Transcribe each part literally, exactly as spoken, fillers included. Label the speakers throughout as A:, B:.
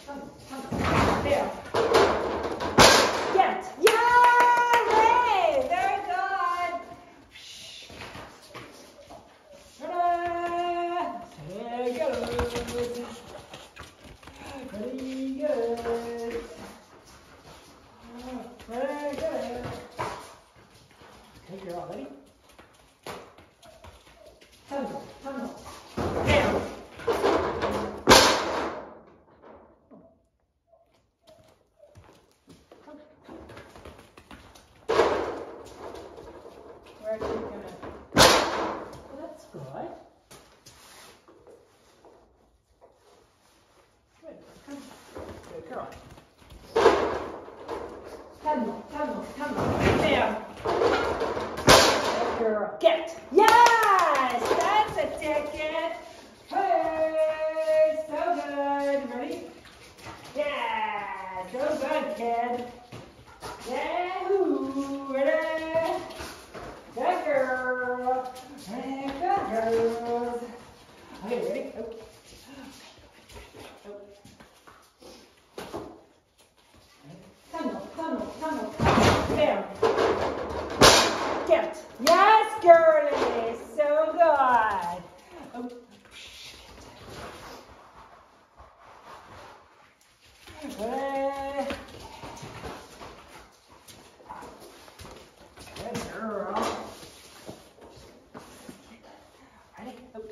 A: Tunnel, tunnel. There. Get. Yay! Very good. Ta-da! Very good. Very good. Very good. Okay, girl, ready? Tunnel, tunnel. Down. We're actually gonna. Well, that's good. Good. Come. Good girl. Tunnel, tunnel, tunnel. There. Good girl. Get. Yes! That's a ticket. Hey! So good. Ready? Yeah! So good, kid. Yahoo! Ready? Good girl. Hey, good girls. Okay, ready? Oh. Oh. Tunnel, tunnel, tunnel. There. Get. Yes, girlie. So good. Oh. Hey. Good girl. Ready? Oh.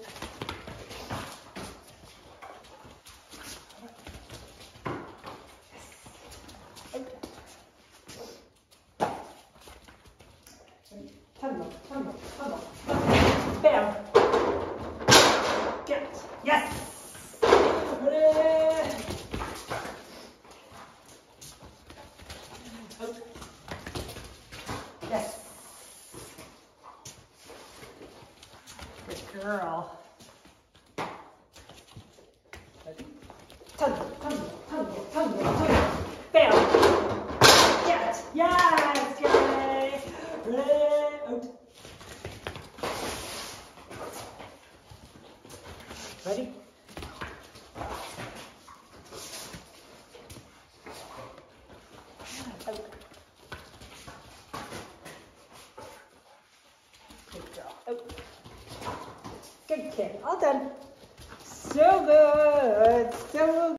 A: Tunnel, tunnel, tunnel. Bam. Get. Yes. Ready. Oh. Yes. Good girl. Ready? Tunnel, tunnel, tunnel, tunnel, tunnel. Bam. Get. Yes. Yay. Ready. Out. Ready? Out. Good girl. Out. Good kid. All done. So good. So